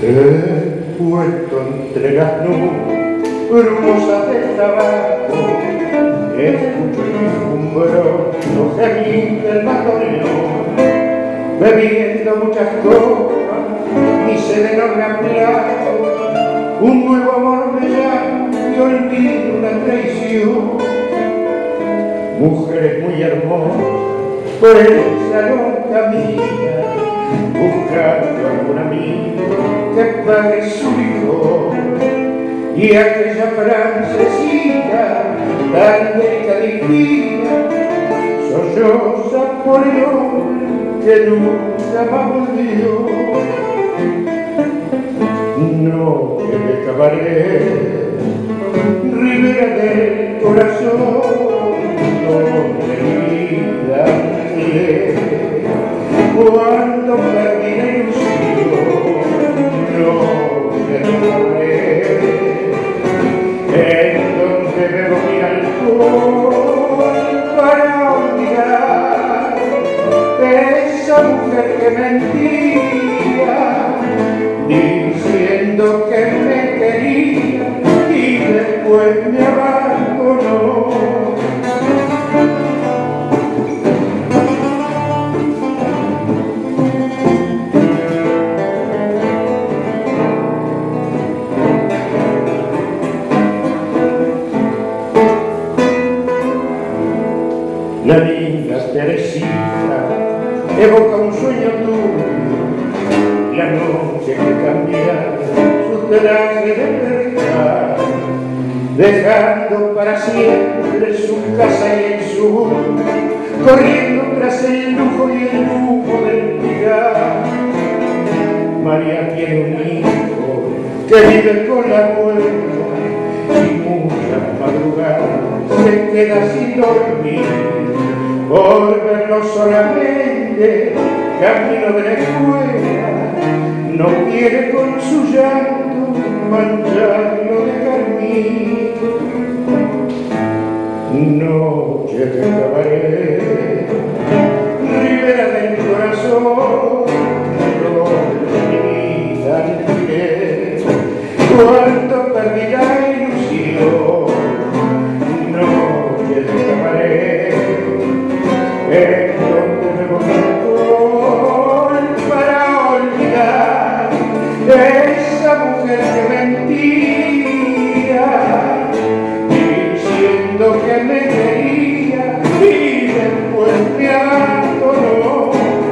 Puesto entre las nubes brumosas del tabaco, escucho el vislumbroso gemir del bandoneón, bebiendo muchas copas, mi sereno reampliado, un nuevo amor me llama y olvido una traición. Mujeres muy hermosas por el salón caminan, buscando algún amigo que pague su licor, y aquella francesita tan delicada y fina solloza por el hombre que nunca más volvió. Noche de cabaret, ribera del corazón, donde mi vida quiere, cuando perdí la ilusión, noche de cabaret, en donde bebo mi alcohol para olvidar esa mujer que mentía, diciendo que me quería y después me abandonó. La linda Teresita evoca un sueño tuyo, la noche que cambia su traje de verdad, dejando para siempre su casa y el sur, corriendo tras el lujo y el lujo del pilar. María tiene un hijo que vive con la abuela y muchas madrugadas se queda sin dormir por verlo solamente camino de la escuela. No quiere con su llanto mancharlo de carmín. Noche de cabaret, ribera del corazón, donde mi vida alquilé, cuando perdí la ilusión. Noche de cabaret, en donde me voy para olvidar esa mujer que mentía, diciendo que me quería y después me abandonó.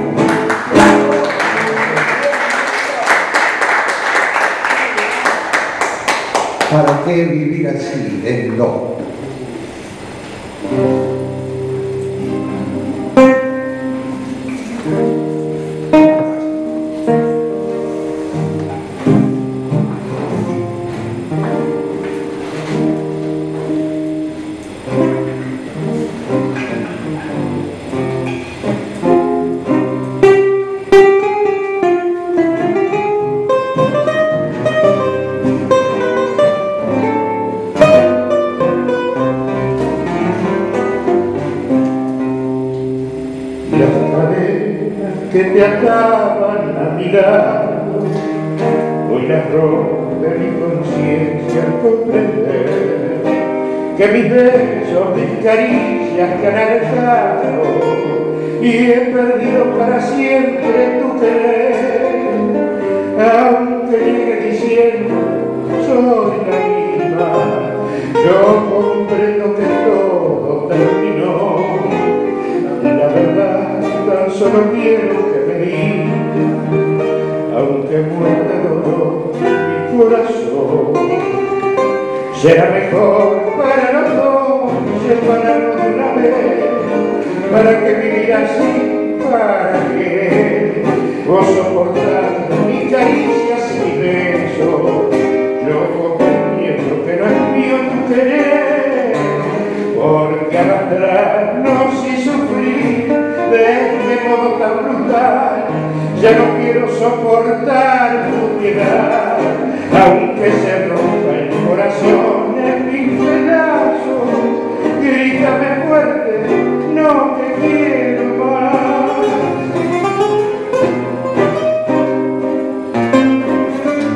¿Para qué vivir así? Denlo. Que te acaban a mi lado, hoy las rompe mi conciencia al comprender que mis besos, mis caricias te han alejado y he perdido para siempre tu querer. Aunque llegue diciendo soy la misma, yo comprendo que todo terminó. La verdad, tan solo quiero que me digas, aunque muera de dolor mi corazón. Será mejor para los dos separarnos de una vez, para que vivir así, para que vos soportando mis caricias y mis besos, yo comprendiendo que no es mío tu querer, porque arrastrarnos y sufrir de este modo tan brutal, ya no quiero soportar tu piedad, aunque se rompa el corazón en mil pedazos, grítame fuerte, no te quiero más.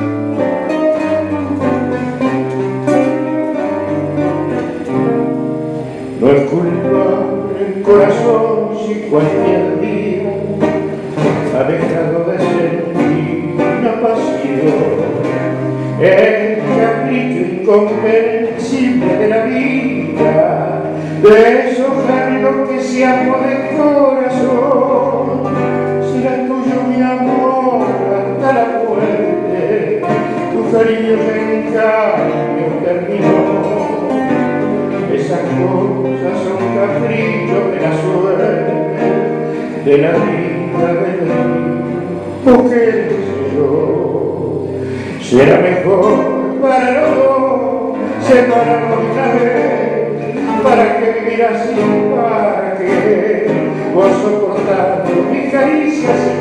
dejado de sentir una pasión, el capricho incomprensible de la vida, deshojar lo que se amó de corazón. Será tuyo mi amor hasta la muerte, tu cariño en cambio terminó. Esas cosas son caprichos de la suerte, de la vida, de la vida, o qué sé yo. Será mejor para los dos separarnos una vez, para que vivir así, para que vos soportando mis caricias